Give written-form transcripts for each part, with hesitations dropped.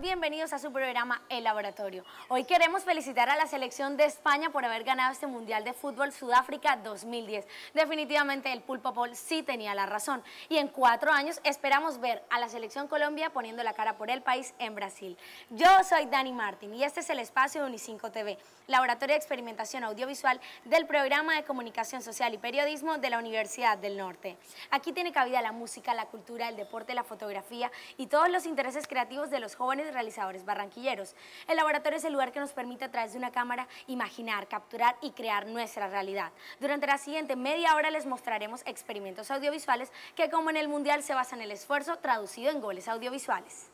bienvenidos a su programa El Laboratorio. Hoy queremos felicitar a la selección de España por haber ganado este Mundial de Fútbol Sudáfrica 2010. Definitivamente el Pulpo Paul sí tenía la razón y en 4 años esperamos ver a la selección Colombia poniendo la cara por el país en Brasil. Yo soy Dani Martín y este es el espacio de Unicinco TV, Laboratorio de Experimentación Audiovisual del Programa de Comunicación Social y Periodismo de la Universidad del Norte. Aquí tiene cabida la música, la cultura, el deporte, la fotografía y todos los intereses creativos de los jóvenes realizadores barranquilleros. El laboratorio es el lugar que nos permite a través de una cámara imaginar, capturar y crear nuestra realidad. Durante la siguiente media hora les mostraremos experimentos audiovisuales que, como en el Mundial, se basan en el esfuerzo traducido en goles audiovisuales.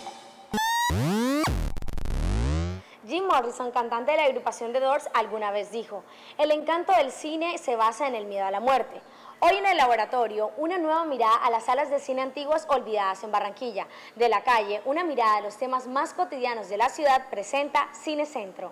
Jim Morrison, cantante de la agrupación The Doors, alguna vez dijo: "El encanto del cine se basa en el miedo a la muerte". Hoy en el laboratorio, una nueva mirada a las salas de cine antiguas olvidadas en Barranquilla. De la calle, una mirada a los temas más cotidianos de la ciudad presenta Cine Centro.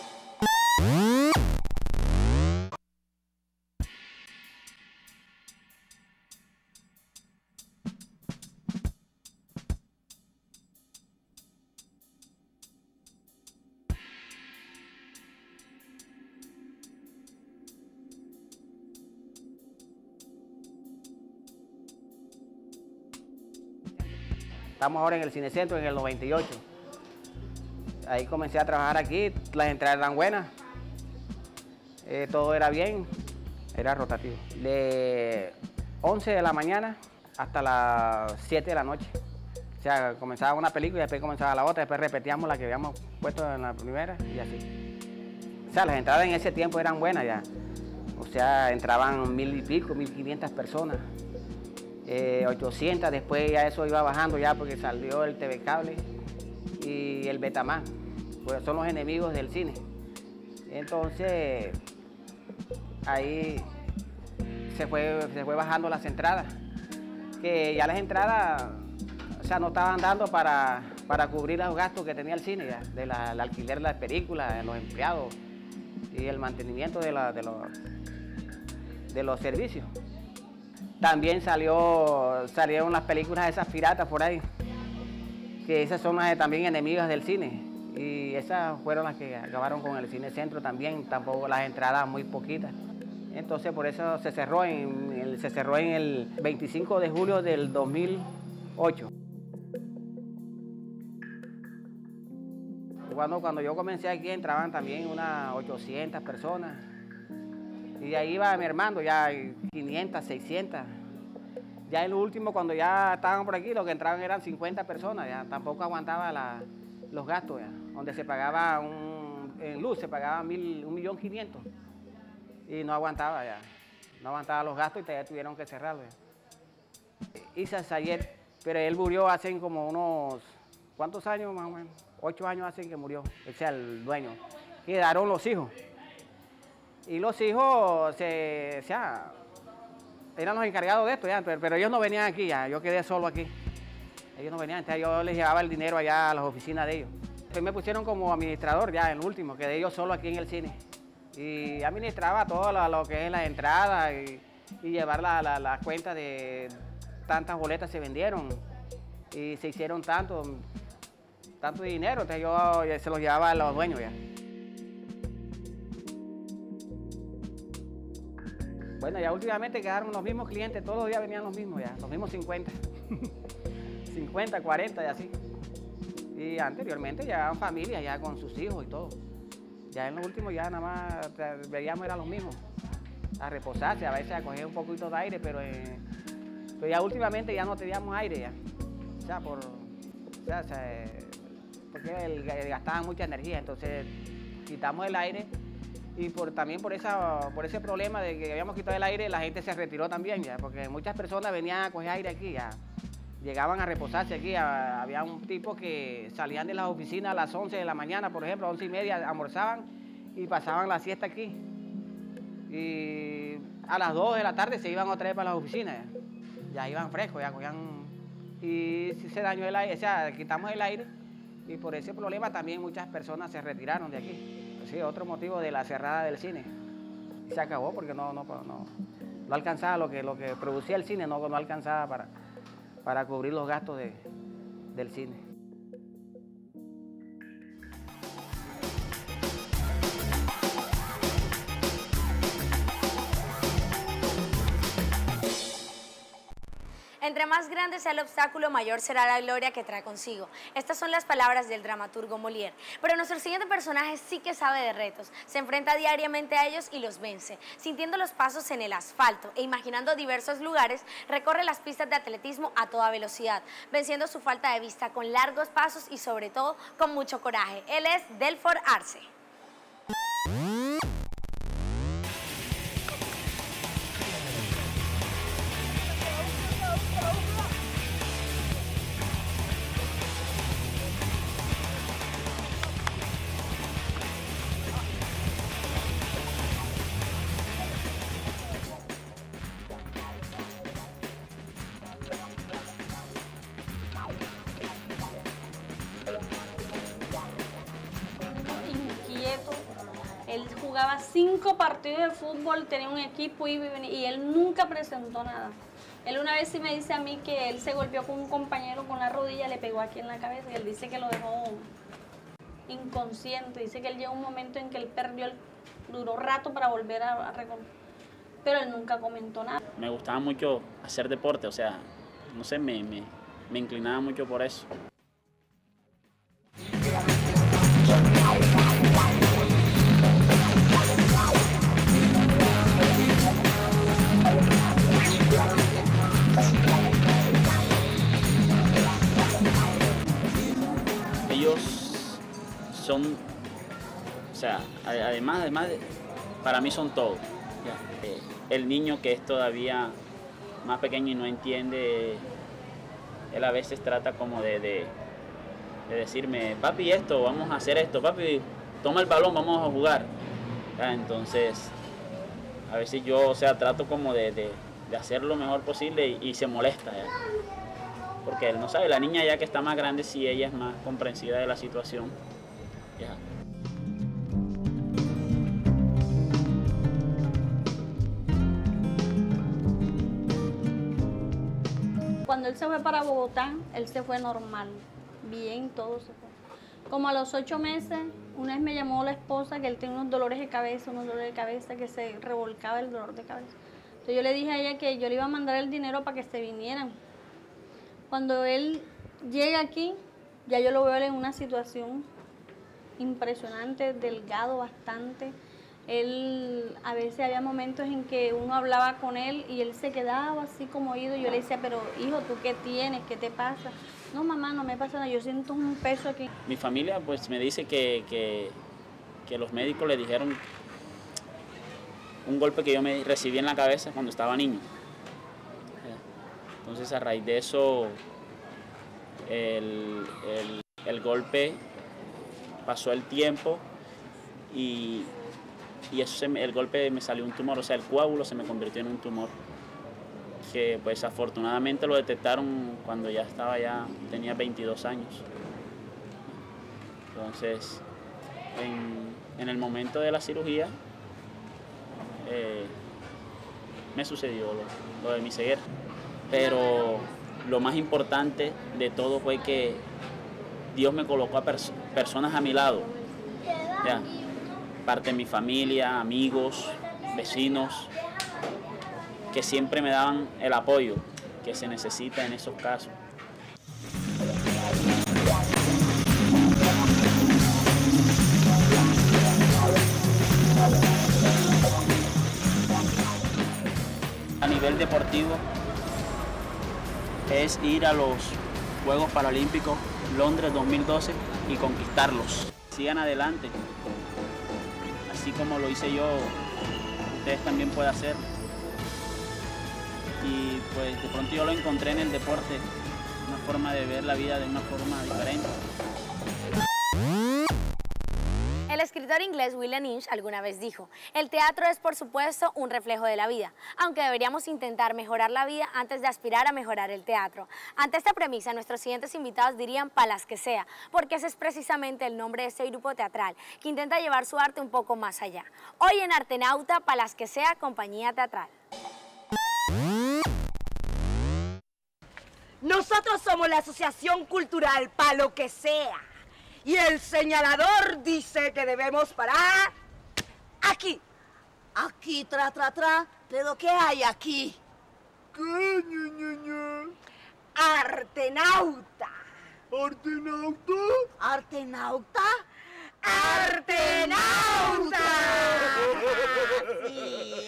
Estamos ahora en el Cine Centro en el 98. Ahí comencé a trabajar aquí, las entradas eran buenas, todo era bien, era rotativo. De 11 de la mañana hasta las 7 de la noche. O sea, comenzaba una película y después comenzaba la otra, después repetíamos la que habíamos puesto en la primera y así. O sea, las entradas en ese tiempo eran buenas ya. O sea, entraban 1000 y pico, 1500 personas. 800, después ya eso iba bajando ya porque salió el TV Cable y el Betamax, pues son los enemigos del cine. Entonces ahí se fue bajando las entradas, que ya las entradas, o sea, no estaban dando para cubrir los gastos que tenía el cine ya, del alquiler de las películas, de los empleados y el mantenimiento de los servicios. También salieron las películas esas piratas por ahí, que esas son también enemigas del cine. Y esas fueron las que acabaron con el Cine Centro también, tampoco las entradas muy poquitas. Entonces por eso se cerró en el 25 de julio del 2008. Cuando yo comencé aquí entraban también unas 800 personas. Y de ahí iba mermando ya 500, 600. Ya en lo último, cuando ya estaban por aquí, lo que entraban eran 50 personas, ya tampoco aguantaba los gastos, ya. Donde se pagaba en luz, se pagaba 1.500.000 y no aguantaba ya. No aguantaba los gastos y ya tuvieron que cerrarlo. Isa Sayet, pero él murió hace como unos, ¿cuántos años más o menos? 8 años hace que murió, o sea, el dueño. Quedaron los hijos. Y los hijos eran los encargados de esto, ya, pero ellos no venían aquí, ya, yo quedé solo aquí. Ellos no venían, entonces yo les llevaba el dinero allá a las oficinas de ellos. Entonces me pusieron como administrador ya, en el último, quedé yo solo aquí en el cine. Y administraba todo lo que es la entrada y llevar la cuenta de tantas boletas se vendieron y se hicieron tanto dinero, entonces yo se los llevaba a los dueños ya. Bueno, ya últimamente quedaron los mismos clientes, todos los días venían los mismos ya, los mismos 50. 50, 40 y así. Y anteriormente llegaban familias ya con sus hijos y todo. Ya en lo último ya nada más veíamos eran los mismos. A reposarse, a veces a coger un poquito de aire, pero ya últimamente ya no teníamos aire ya. O sea, porque gastaban mucha energía, entonces quitamos el aire. Y también por ese problema de que habíamos quitado el aire, la gente se retiró también ya, porque muchas personas venían a coger aire aquí ya. Llegaban a reposarse aquí, había un tipo que salían de las oficinas a las 11 de la mañana, por ejemplo, a 11:30, almorzaban y pasaban la siesta aquí. Y a las 2 de la tarde se iban otra vez para las oficinas, ya iban frescos, ya cogían. Y se dañó el aire, o sea, quitamos el aire y por ese problema también muchas personas se retiraron de aquí. Sí, otro motivo de la cerrada del cine. Se acabó porque no alcanzaba lo que producía el cine, no alcanzaba para cubrir los gastos del cine. Entre más grande sea el obstáculo, mayor será la gloria que trae consigo. Estas son las palabras del dramaturgo Molière. Pero nuestro siguiente personaje sí que sabe de retos. Se enfrenta diariamente a ellos y los vence. Sintiendo los pasos en el asfalto e imaginando diversos lugares, recorre las pistas de atletismo a toda velocidad, venciendo su falta de vista con largos pasos y sobre todo con mucho coraje. Él es Delfort Arce. Inquieto. Él jugaba 5 partidos de fútbol, tenía un equipo y él nunca presentó nada. Él una vez sí me dice a mí que él se golpeó con un compañero con la rodilla, le pegó aquí en la cabeza y él dice que lo dejó inconsciente. Dice que él llegó un momento en que él perdió duró rato para volver a reconocer, pero él nunca comentó nada. Me gustaba mucho hacer deporte, o sea, no sé, me inclinaba mucho por eso. Ellos son, o sea, además para mí son todo. El niño que es todavía más pequeño y no entiende, él a veces trata como de decirme, papi, esto, vamos a hacer esto, papi, toma el balón, vamos a jugar. Entonces, a veces yo, o sea, trato como de hacer lo mejor posible y se molesta, ¿ya? Porque él no sabe, la niña ya que está más grande, sí, ella es más comprensiva de la situación, ¿ya? Cuando él se fue para Bogotá, él se fue normal, bien, todo se fue. Como a los 8 meses, una vez me llamó la esposa que él tenía unos dolores de cabeza, que se revolcaba el dolor de cabeza. Entonces yo le dije a ella que yo le iba a mandar el dinero para que se vinieran. Cuando él llega aquí, ya yo lo veo en una situación impresionante, delgado bastante. Él, a veces había momentos en que uno hablaba con él y él se quedaba así como oído. Yo le decía, pero hijo, ¿tú qué tienes? ¿Qué te pasa? No, mamá, no me pasa nada, yo siento un peso aquí. Mi familia pues me dice que los médicos le dijeron un golpe que yo me recibí en la cabeza cuando estaba niño. Entonces a raíz de eso el golpe pasó el tiempo y eso el golpe me salió un tumor, o sea, el coágulo se me convirtió en un tumor que pues afortunadamente lo detectaron cuando tenía 22 años. Entonces, en el momento de la cirugía me sucedió lo de mi ceguera. Pero lo más importante de todo fue que Dios me colocó a personas a mi lado, ¿ya? Parte de mi familia, amigos, vecinos, que siempre me daban el apoyo que se necesita en esos casos. A nivel deportivo es ir a los Juegos Paralímpicos Londres 2012 y conquistarlos. Sigan adelante, así como lo hice yo, ustedes también pueden hacer. Y pues de pronto yo lo encontré en el deporte, una forma de ver la vida de una forma diferente. El escritor inglés William Lynch alguna vez dijo, el teatro es por supuesto un reflejo de la vida, aunque deberíamos intentar mejorar la vida antes de aspirar a mejorar el teatro. Ante esta premisa, nuestros siguientes invitados dirían palas que sea, porque ese es precisamente el nombre de este grupo teatral, que intenta llevar su arte un poco más allá. Hoy en Artenauta, palas que sea, compañía teatral. Nosotros somos la Asociación Cultural Palo que Sea. Y el señalador dice que debemos parar aquí. Aquí, tra, tra, tra. ¿Pero qué hay aquí? ¿Qué, ña? Artenauta. ¿Artenauta? ¿Artenauta? ¡Artenauta! Sí.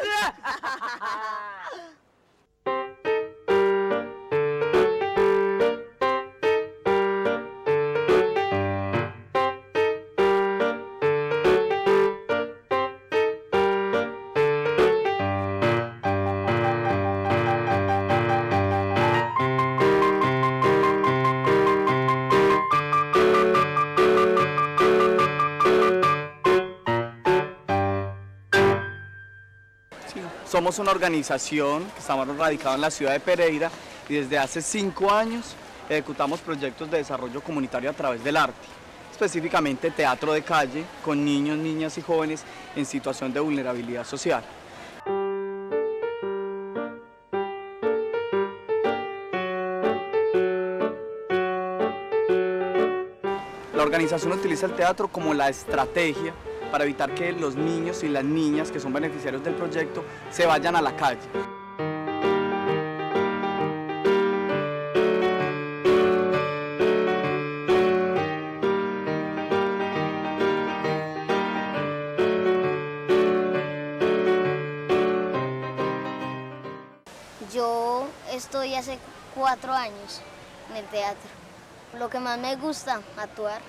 Somos una organización que estamos radicados en la ciudad de Pereira y desde hace 5 años ejecutamos proyectos de desarrollo comunitario a través del arte, específicamente teatro de calle con niños, niñas y jóvenes en situación de vulnerabilidad social. La organización utiliza el teatro como la estrategia para evitar que los niños y las niñas que son beneficiarios del proyecto se vayan a la calle. Yo estoy hace 4 años en el teatro. Lo que más me gusta, actuar.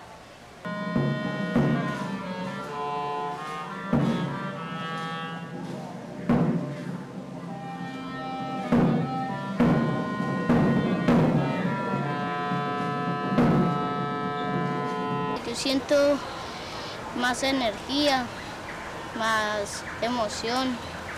Yo siento más energía, más emoción.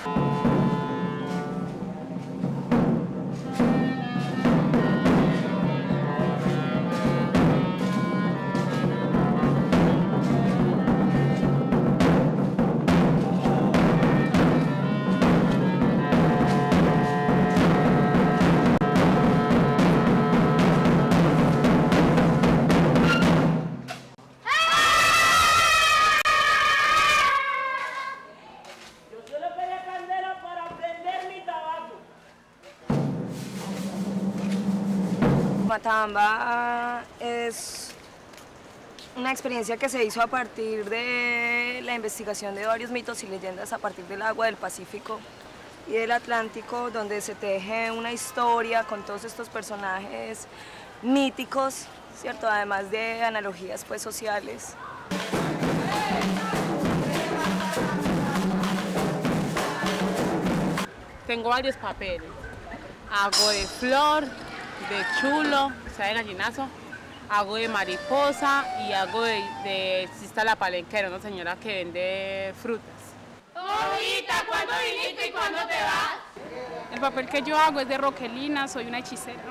Matamba es una experiencia que se hizo a partir de la investigación de varios mitos y leyendas a partir del agua del Pacífico y del Atlántico, donde se teje una historia con todos estos personajes míticos, ¿cierto? Además de analogías pues, sociales. Tengo varios papeles. Hago de flor, de chulo, o sea, de gallinazo, hago de mariposa y hago de Sista la Palenquera, una señora que vende frutas. Todita, ¿cuándo viniste y cuándo te vas? El papel que yo hago es de Roquelina, soy una hechicera.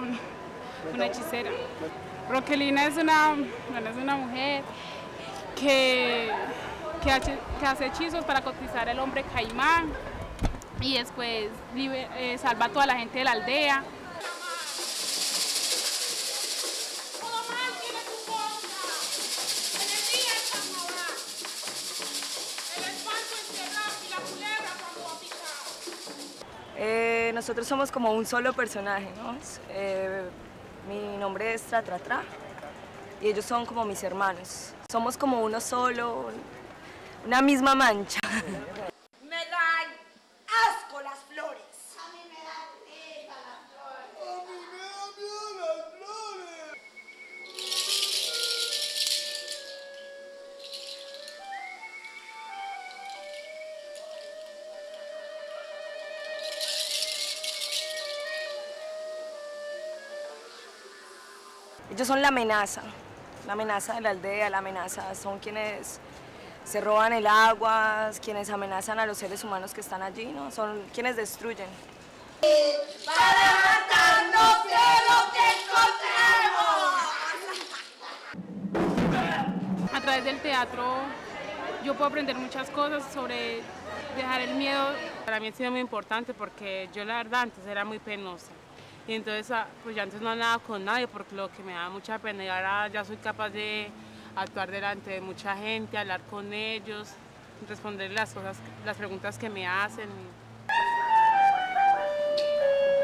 Roquelina es una mujer que hace hechizos para cotizar al hombre caimán y después salva a toda la gente de la aldea. Nosotros somos como un solo personaje, ¿no? Mi nombre es Tra Tra Tra y ellos son como mis hermanos. Somos como uno solo, una misma mancha. Me dan asco las flores. A mí me dan risa las flores. A mí me dan miedo las flores. Ellos son la amenaza de la aldea, la amenaza, son quienes se roban el agua, quienes amenazan a los seres humanos que están allí, ¿no? Son quienes destruyen. ¡Para matarnos de lo que encontremos! A través del teatro yo puedo aprender muchas cosas sobre dejar el miedo. Para mí ha sido muy importante porque yo la verdad antes era muy penosa. Y entonces pues yo antes no hablaba con nadie porque lo que me daba mucha pena y ahora ya soy capaz de actuar delante de mucha gente, hablar con ellos, responder las preguntas que me hacen.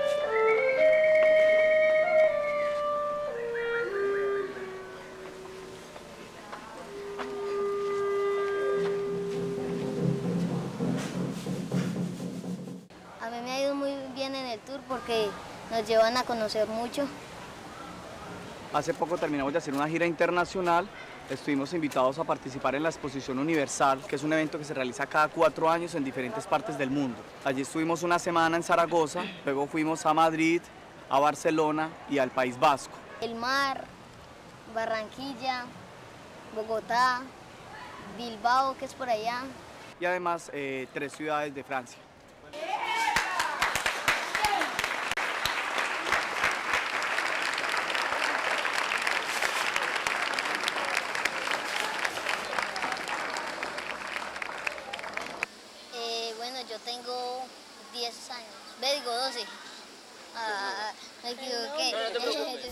ido muy bien en el tour porque nos llevan a conocer mucho. Hace poco terminamos de hacer una gira internacional. Estuvimos invitados a participar en la Exposición Universal, que es un evento que se realiza cada 4 años en diferentes partes del mundo. Allí estuvimos una semana en Zaragoza, luego fuimos a Madrid, a Barcelona y al País Vasco. El mar, Barranquilla, Bogotá, Bilbao, que es por allá. Y además 3 ciudades de Francia. Bueno, yo tengo 10 años. Ve, digo 12. Ah, me equivoqué. No, no te preocupes.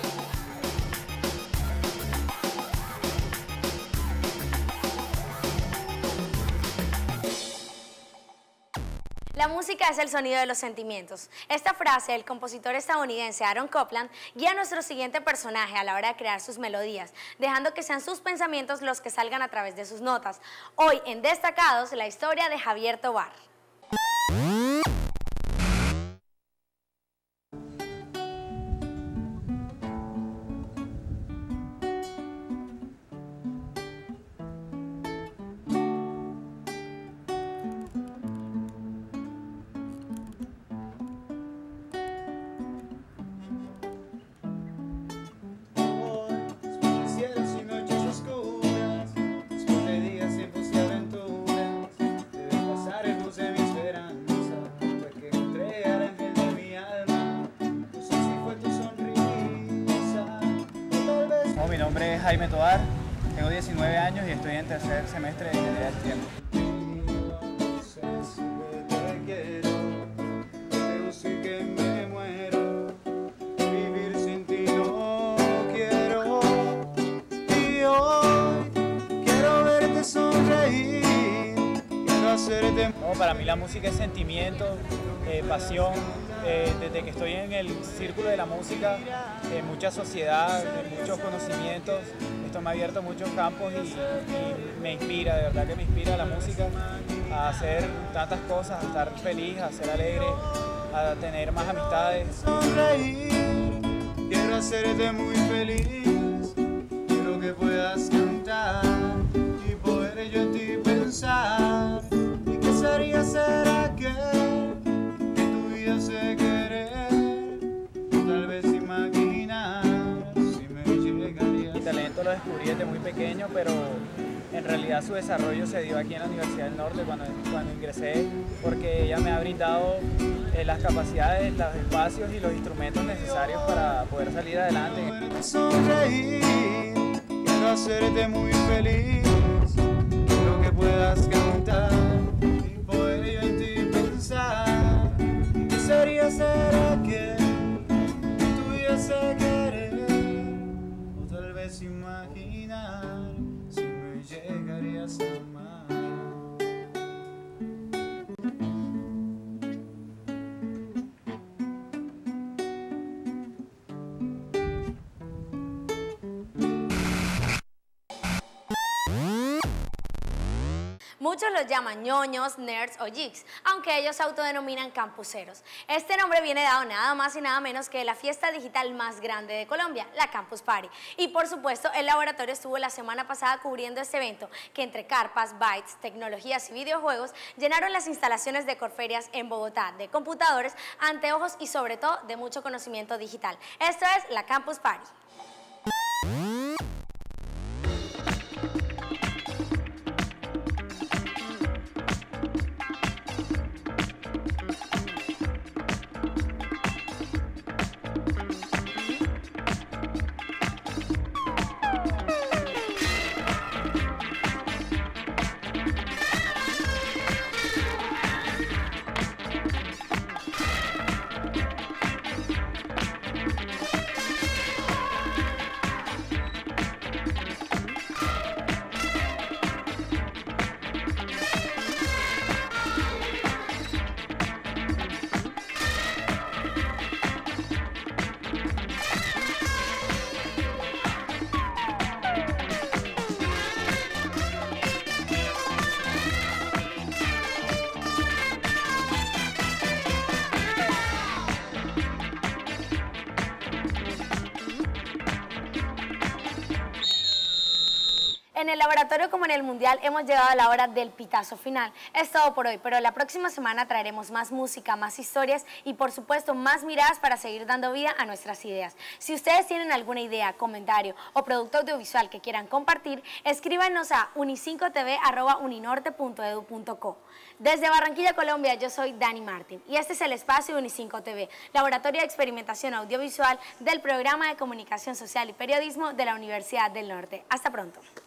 La música es el sonido de los sentimientos. Esta frase del compositor estadounidense Aaron Copland guía a nuestro siguiente personaje a la hora de crear sus melodías, dejando que sean sus pensamientos los que salgan a través de sus notas. Hoy en Destacados, la historia de Javier Tobar. Mi nombre es Jaime Tobar, tengo 19 años y estoy en tercer semestre de Ingeniería del Tiempo. No, para mí la música es sentimiento, pasión. Desde que estoy en el círculo de la música, mucha sociedad, muchos conocimientos, esto me ha abierto muchos campos y me inspira, de verdad que me inspira la música a hacer tantas cosas, a estar feliz, a ser alegre, a tener más amistades. Sonreír, quiero hacerte muy feliz, quiero que puedas cantar y poder yo en ti pensar. ¿Y qué sería ser aquel que tu vida se querer? Tal vez imaginar si me llegaría. Mi talento lo descubrí desde muy pequeño, pero en realidad su desarrollo se dio aquí en la Universidad del Norte cuando ingresé, porque ella me ha brindado las capacidades, los espacios y los instrumentos necesarios para poder salir adelante. Sonreír, quiero hacerte muy feliz, quiero que puedas cantar y poder yo en ti pensar. ¿Qué sería ser aquel que tuviese querer? O tal vez imaginar si me llegarías a amar. Muchos los llaman ñoños, nerds o geeks, aunque ellos se autodenominan campuseros. Este nombre viene dado nada más y nada menos que de la fiesta digital más grande de Colombia, la Campus Party. Y por supuesto, el laboratorio estuvo la semana pasada cubriendo este evento, que entre carpas, bytes, tecnologías y videojuegos, llenaron las instalaciones de Corferias en Bogotá, de computadores, anteojos y sobre todo de mucho conocimiento digital. Esto es la Campus Party. En el laboratorio como en el mundial hemos llegado a la hora del pitazo final. Es todo por hoy, pero la próxima semana traeremos más música, más historias y por supuesto más miradas para seguir dando vida a nuestras ideas. Si ustedes tienen alguna idea, comentario o producto audiovisual que quieran compartir, escríbanos a uni5tv@uninorte.edu.co. Desde Barranquilla, Colombia, yo soy Dani Martín y este es el espacio de Uni5 TV, laboratorio de experimentación audiovisual del programa de comunicación social y periodismo de la Universidad del Norte. Hasta pronto.